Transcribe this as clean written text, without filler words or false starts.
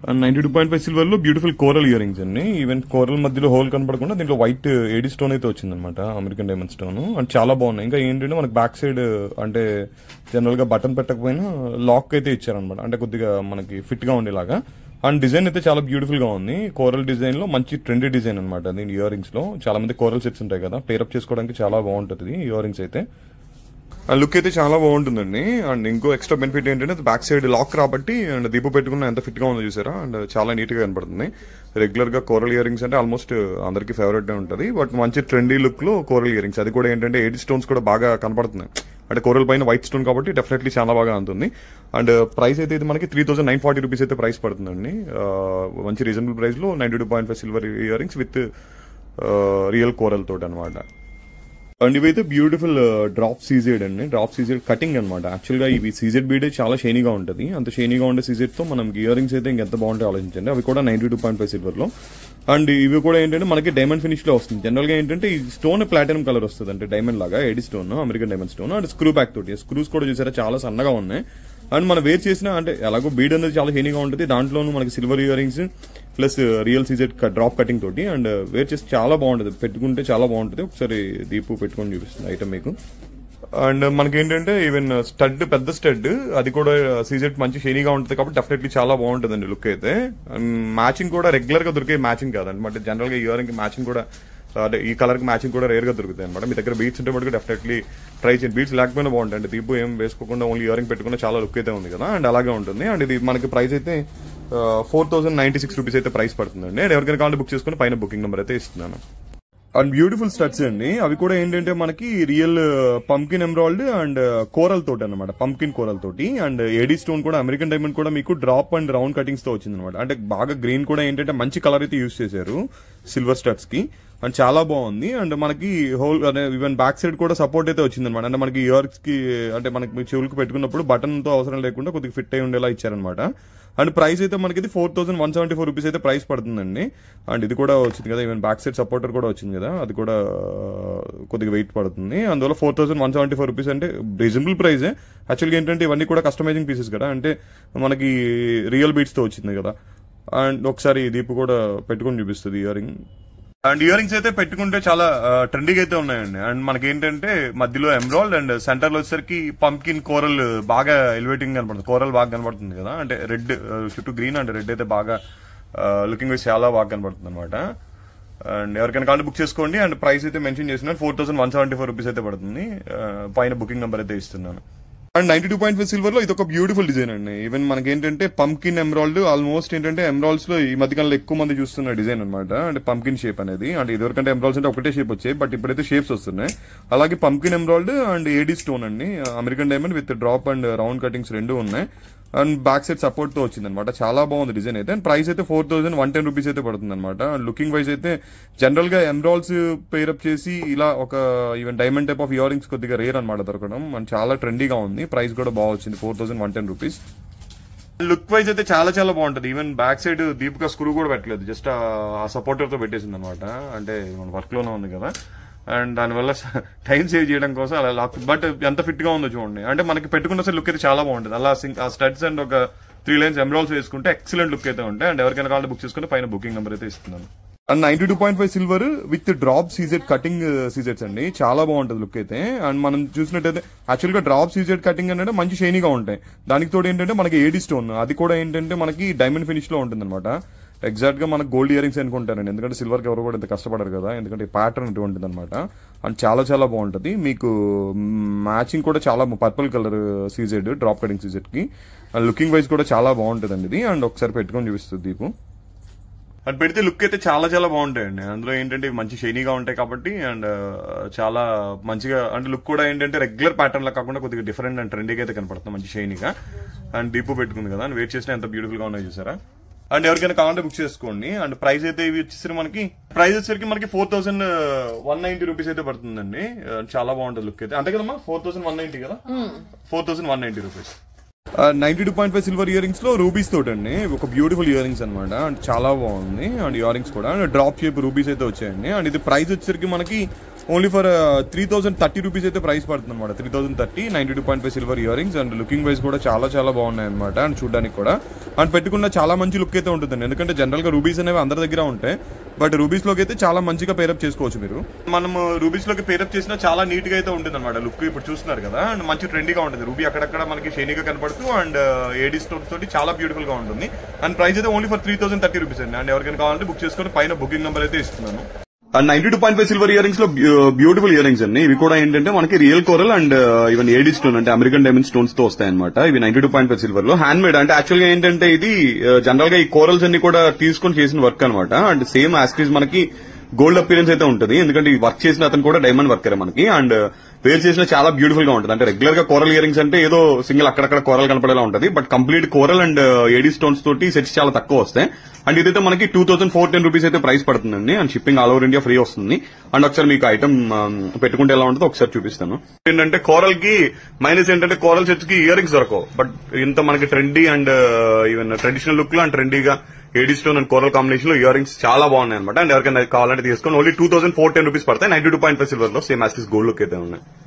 92.5 silver లో beautiful coral earrings అండి. Even coral మధ్యలో హోల్ కనపడకుండా దీంట్లో వైట్ ఏడి స్టోన్ అయితే వచ్చిందనమాట, అమెరికన్ డైమండ్ స్టోన్. అండ్ చాలా బాగున్నాయి. ఇంకా ఏంటంటే మనకి బ్యాక్ సైడ్ అంటే జనరల్ గా బటన్ పెట్టకపోయినా లాక్ అయితే ఇచ్చారనమాట, అంటే కొద్దిగా మనకి ఫిట్ గా ఉండేలాగా. అండ్ డిజైన్ అయితే చాలా బ్యూటిఫుల్ గా ఉంది. కోరల్ డిజైన్ లో మంచి ట్రెండీ డిజైన్ అనమాట దీని ఇయర్ రింగ్స్ లో. చాలా మంది కోరల్ సెట్స్ ఉంటాయి కదా, పేరప్ చేసుకోవడానికి చాలా బాగుంటుంది ఇయర్ రింగ్స్ అయితే. లుక్ అయితే చాలా బాగుంటుందండి. అండ్ ఇంకో ఎక్స్ట్రా బెనిఫిట్ ఏంటంటే బ్యాక్ సైడ్ లాక్ కాబట్టి అండ్ దీపు పెట్టుకున్న ఎంత ఫిట్ గా ఉందో చూసారా, అండ్ చాలా నీట్ గా కనపడుతుంది. రెగ్యులర్ గా కోరల్ ఇయర్ రింగ్స్ అంటే ఆల్మోస్ట్ అందరికి ఫేవరెట్ గా ఉంటుంది, బట్ మంచి ట్రెండీ లుక్ లో కోరల్ ఇయర్ రింగ్స్. అది కూడా ఏంటంటే ఎయిటీ స్టోన్స్ కూడా బాగా కనపడుతున్నాయి, అంటే కోరల్ పైన వైట్ స్టోన్ కాబట్టి డెఫినెట్లీ చాలా బాగా ఉంటుంది. అండ్ ప్రైస్ అయితే ఇది మనకి 3940 రూపీస్ అయితే ప్రైస్ పడుతుందండి. మంచి రీజనబుల్ ప్రైస్ లో 92.5 silver earrings with real coral తోటి అనమాట. అండ్ ఇవైతే బ్యూటిఫుల్ డ్రాప్ సీజెడ్ అండి, డ్రాప్ సీజెడ్ కటింగ్ అనమాట. యాక్చువల్ గా ఇవి సీజెడ్ బీడే చాలా షైనీగా ఉంటుంది. అంత షైనీగా ఉండే సీజెడ్ తో మనం ఇయర్ రింగ్స్ అయితే ఇంకెంత బాగుంటాయి ఆలోచించండి. అవి కూడా 92.5 సిల్వర్ లో. అండ్ ఇవి కూడా ఏంటంటే మనకి డైమండ్ ఫినిష్ లో వస్తుంది. జనరల్ గా ఏంటంటే ఈ స్టోన్ ప్లాటినం కలర్ వస్తుంది, అంటే డైమండ్ లాగా AD stone, American diamond stone. And screw back తోటి స్క్రూస్ కూడా చూసారా చాలా సన్నగా ఉన్నాయి. అండ్ మనం వేర్ చేసిన అంటే ఎలాగో బీడ్ అనేది చాలా షైనీగా ఉంటుంది, దాంట్లోనూ మనకి silver earrings plus real CZ drop cutting తోటి. అండ్ వేర్ చేసి చాలా బాగుంటుంది, పెట్టుకుంటే చాలా బాగుంటుంది. ఒకసారి దీపు పెట్టుకొని చూపిస్తుంది ఐటమ్ మీకు. అండ్ మనకి ఏంటంటే ఈవెన్ స్టడ్, పెద్ద స్టడ్, అది కూడా సీజెడ్ మంచి షైనీగా ఉంటుంది కాబట్టి డెఫినెట్లీ చాలా బాగుంటుందండి లుక్ అయితే. అండ్ మ్యాచింగ్ కూడా రెగ్యులర్ గా దొరికే మ్యాచింగ్ కాదండి, బట్ జనరల్ గా ఇయర్ రింగ్ మ్యాచింగ్ కూడా అదే ఈ కలర్ కి మ్యాచింగ్ కూడా రేర్ గా దొరుకుతాయి అనమాట. మీ దగ్గర బీట్స్ ఉంటే మటుకు డెఫినెట్లీ ట్రై చేయండి. బీట్స్ లేకపోయినా బాగుంటాయి, అంటే దీపు ఏం వేసుకోకుండా ఓన్లీ ఇయర్ రింగ్ పెట్టుకున్న చాలా లుక్ అయితే ఉంది కదా, అండ్ అలాగే ఉంటుంది. అండ్ ఇది మనకి ప్రైస్ అయితే 4096 రూపీస్ అయితే ప్రైస్ పడుతుందండి. అండ్ ఎవరికైనా కావాలి బుక్ చేసుకుని పైన బుకింగ్ నెంబర్ అయితే ఇస్తున్నాను. అండ్ బ్యూటిఫుల్ స్టడ్స్ అండి, అవి కూడా ఏంటంటే మనకి రియల్ పంకిన్ ఎమరాల్డ్ అండ్ కోరల్ తోటి అనమాట, పంకిన్ కోరల్ తోటి. అండ్ ఏడీ స్టోన్ కూడా అమెరికన్ డైమండ్ కూడా మీకు డ్రాప్ అండ్ రౌండ్ కటింగ్స్ తో వచ్చింది అనమాట. అంటే బాగా గ్రీన్ కూడా ఏంటంటే మంచి కలర్ అయితే యూజ్ చేశారు సిల్వర్ స్టడ్స్ కి, అండ్ చాలా బాగుంది. అండ్ మనకి హోల్ ఈవెన్ బ్యాక్ సైడ్ కూడా సపోర్ట్ అయితే వచ్చింది అనమాట, అంటే మనకి ఇయర్స్ కి అంటే మనకి చెవులకు పెట్టుకున్నప్పుడు బటన్ తో అవసరం లేకుండా కొద్దిగా ఫిట్ అయి ఉండేలా ఇచ్చారనమాట. అండ్ ప్రైస్ అయితే మనకి 4174 రూపీస్ అయితే ప్రైస్ పడుతుందండి. అండ్ ఇది కూడా వచ్చింది కదా, ఈవెన్ బ్యాక్ సైడ్ సపోర్టర్ కూడా వచ్చింది కదా, అది కూడా కొద్దిగా వెయిట్ పడుతుంది. అందువల్ల 4174 రూపీస్ అంటే రీజనబుల్ ప్రైజే. యాక్చువల్గా ఏంటంటే ఇవన్నీ కూడా కస్టమైజింగ్ పీసెస్ కదా, అంటే మనకి రియల్ బీట్స్ తో వచ్చింది కదా. అండ్ ఒకసారి దీపు కూడా పెట్టుకొని చూపిస్తుంది earring. And earrings అయితే పెట్టుకుంటే చాలా ట్రెండీగా అయితే ఉన్నాయండి. అండ్ మనకి ఏంటంటే మధ్యలో ఎమరాల్డ్ అండ్ సెంటర్ లో వచ్చేసరికి పంకిన్ కోరల్ బాగా ఎలివేటింగ్ కనపడుతుంది, కోరల్ బాగా కనపడుతుంది కదా, అంటే రెడ్ చుట్టూ గ్రీన్ అండ్ రెడ్ అయితే బాగా లుకింగ్ వైజ్ చాలా బాగా కనపడుతుంది అనమాట. అండ్ ఎవరికైనా కావాలి బుక్ చేసుకోండి. అండ్ ప్రైస్ అయితే మెన్షన్ చేస్తున్నాను, 4174 రూపీస్ అయితే పడుతుంది. పైన బుకింగ్ నెంబర్ అయితే ఇస్తున్నాను. అండ్ 92.5 సిల్వర్ లో ఇది ఒక బ్యూటిఫుల్ డిజైన్ అండి. ఈవెన్ మనకి ఏంటంటే పంకిన్ ఎమరాల్డ్, ఆల్మోస్ట్ ఏంటంటే ఎమరాల్డ్స్ లో ఈ మధ్యకాలంలో ఎక్కువ మంది చూస్తున్న డిజైన్ అనమాట, అంటే పంకిన్ షేప్ అనేది. అంటే ఇదివరకంటే ఎమరాల్డ్స్ అంటే ఒకటే షేప్ వచ్చాయి, బట్ ఇప్పుడైతే షేప్స్ వస్తున్నాయి. అలాగే పంకిన్ ఎమరాల్డ్ అండ్ ఏడీ స్టోన్ అండి, American diamond with drop and round cuttings రెండు ఉన్నాయి. అండ్ బ్యాక్ సైడ్ సపోర్ట్ తో వచ్చింది అనమాట, చాలా బాగుంది డిజైన్ అయితే. అండ్ ప్రైస్ అయితే 4110 రూపీస్ అయితే పడుతుంది అనమాట. లుకింగ్ వైజ్ అయితే జనరల్ గా ఎమరాల్డ్స్ పేరప్ చేసి ఇలా ఒక even diamond type of earrings కొద్దిగా రేర్ అనమాట దొరకడం, అండ్ చాలా ట్రెండీగా ఉంది. ప్రైస్ కూడా బాగా వచ్చింది, 4110 రూపీస్. లుక్ వైజ్ అయితే చాలా చాలా బాగుంటది. Even back side Deepika screw కూడా పెట్టలేదు, జస్ట్ ఆ సపోర్టర్ తో పెట్టేసింది అనమాట, అంటే మన వర్క్ లోనే ఉంది కదా. అండ్ దానివల్ల టైం సేవ్ చేయడం కోసం అలా లాక్, బట్ ఎంత ఫిట్ గా ఉందో చూడండి. అంటే మనకి పెట్టుకున్న సరే లుక్ అయితే చాలా బాగుంటుంది. అలా ఆ స్టడ్స్ అండ్ ఒక 3 లైన్స్ ఎమరాల్డ్స్ వేసుకుంటే ఎక్సలెంట్ లుక్ అయితే ఉంటాయి. అండ్ ఎవరికైనా కావాలి బుక్ చేసుకుంటే పైన బుకింగ్ నెంబర్ అయితే ఇస్తున్నాను. And 92.5 silver with drop CZ cutting సీజెడ్స్ అండి, చాలా బాగుంటుంది లుక్ అయితే. అండ్ మనం చూసినట్టయితే యాక్చువల్ గా డ్రాప్ సీజెడ్ కటింగ్ అంటే మంచి షైనీగా ఉంటాయి. దానికి తోడు ఏంటంటే మనకి ఏడీ స్టోన్, అది కూడా ఏంటంటే మనకి డైమండ్ ఫినిష్ లో ఉంటుంది అనమాట. ఎగ్జాక్ట్ గా మనకు గోల్డ్ ఇయర్ రింగ్స్ అనుకుంటారండి, ఎందుకంటే సిల్వర్ కి ఎవరు కూడా ఇంత కష్టపడరు కదా, ఎందుకంటే ప్యాటర్న్ అటువంటిది అనమాట. అండ్ చాలా చాలా బాగుంటది. మీకు మ్యాచింగ్ కూడా చాలా purple colour CZ drop cutting CZ కి. అండ్ లుకింగ్ వైజ్ కూడా చాలా బాగుంటదండి ఇది. అండ్ ఒకసారి పెట్టుకొని చూపిస్తుంది దీపు. అండ్ పెడితే లుక్ అయితే చాలా చాలా బాగుంటాయండి. అందులో ఏంటంటే మంచి షైనీగా ఉంటాయి కాబట్టి, అండ్ చాలా మంచిగా, అంటే లుక్ కూడా ఏంటంటే రెగ్యులర్ ప్యాటర్న్ లా కాకుండా కొద్దిగా డిఫరెంట్ అండ్ ట్రెండీగా అయితే కనపడుతుంది, మంచి షైనీగా. అండ్ దీపు పెట్టుకుంది కదా, అండ్ వెయిట్ చేసినా ఎంత బ్యూటిఫుల్ గా ఉన్నాయో చూసారా. అండ్ ఎవరికైనా కావాలంటే బుక్ చేసుకోండి. అండ్ ప్రైస్ అయితే ఇవి వచ్చేసరికి మనకి 4190 రూపీస్ అయితే పడుతుందండి. చాలా బాగుంటుంది లుక్ అయితే, అంతే కదమ్మా, 4190 కదా, 4190 రూపీస్. 92.5 సిల్వర్ ఇయర్ రింగ్స్ లో రూబీస్ తోటి అండి, ఒక బ్యూటిఫుల్ ఇయర్ రింగ్స్ అనమాట. అండ్ చాలా బాగుంది. అండ్ ఇయర్ రింగ్స్ కూడా డ్రాప్ షేప్ రూబీస్ అయితే వచ్చాయండి. అండ్ ఇది ప్రైస్ వచ్చేసరికి మనకి ఓన్లీ ఫర్ 3030 రూపీస్ అయితే ప్రైస్ పడుతుంది అనమాట. 3030 92.5 silver earrings. And looking wise కూడా చాలా చాలా బాగున్నాయి అనమాట. అండ్ చూడడానికి కూడా అండ్ పెట్టుకున్న చాలా మంచి లుక్ అయితే ఉంటుందండి. ఎందుకంటే జనరల్ గా రూబీస్ అనేవి అందరి దగ్గర ఉంటాయి, బట్ రూబీస్ లోకి అయితే చాలా మంచిగా పేరప్ చేసుకోవచ్చు మీరు. మనం రూబీస్ లోకి పేరప్ చేసినా చాలా నీట్ గా అయితే ఉంటుంది అనమాట లుక్. ఇప్పుడు చూస్తున్నారు కదా, అండ్ మంచి ట్రెండీగా ఉంటుంది. రూబీ అక్కడక్కడ మనకి షైనీగా కనపడుతూ అండ్ ఏడీ స్టోన్స్ తోటి చాలా బ్యూటిఫుల్ గా ఉంటుంది. అండ్ ప్రైస్ అయితే ఓన్లీ ఫర్ 3030 రూపీస్ అండి. అండ్ ఎవరికైనా కావాలంటే బుక్ చేసుకుని పైన బుకింగ్ నెంబర్ అయితే ఇస్తున్నాను. అండ్ 92.5 సిల్వర్ ఇయర్ రింగ్స్ లో బ్యూటిఫుల్ ఇయర్ రింగ్స్ అండి. ఇవి కూడా ఏంటంటే మనకి real coral and even AD stone అంటే అమెరికన్ డైమండ్ స్టోన్స్ తో వస్తాయి అనమాట. ఇవి 92.5 సిల్వర్ లో హ్యాండ్ మేడ్. అంటే యాక్చువల్ గా ఏంటంటే ఇది జనరల్ గా ఈ కోరల్స్ అన్ని కూడా తీసుకొని చేసిన వర్క్ అనమాట. అండ్ సేమ్ యాస్టీజ్ మనకి గోల్డ్ అపీరెన్స్ అయితే ఉంటుంది. ఎందుకంటే ఈ వర్క్ చేసిన అతను కూడా డైమండ్ వర్కర్ మనకి. అండ్ వేర్ చేసిన చాలా బ్యూటిఫుల్ గా ఉంటుంది. అంటే రెగ్యులర్ గా కోరల్ ఇయర్ రింగ్స్ అంటే ఏదో సింగిల్ అక్కడక్కడ కోరల్ కనపడేలా ఉంటుంది, but complete coral and AD stones తోటి సెట్స్ చాలా తక్కువ వస్తాయి. అండ్ ఇదైతే మనకి 2410 రూపీస్ అయితే ప్రైస్ పడుతుందండి. And shipping all over India free వస్తుంది. అండ్ ఒకసారి మీకు ఐటమ్ పెట్టుకుంటే ఎలా ఉంటుందో ఒకసారి చూపిస్తాను. ఏంటంటే కోరల్ కి మైనస్ ఏంటంటే కోరల్ సెట్స్ కి ఇయర్ రింగ్స్ దొరకవు, బట్ ఇంత మనకి trendy and even traditional look లో అండ్ ట్రెండీగా AD stone and coral combination లో ఇయర్ రింగ్స్ చాలా బాగున్నాయి అనమాట. అండ్ ఎవరికైనా కావాలంటే తీసుకొని ఓన్లీ 2410 రూపీస్ పడతాయి. 92.5 సిల్వర్ లో సేమ్ యాస్టీస్ గోల్డ్ లుక్ అయితే ఉన్నాయి.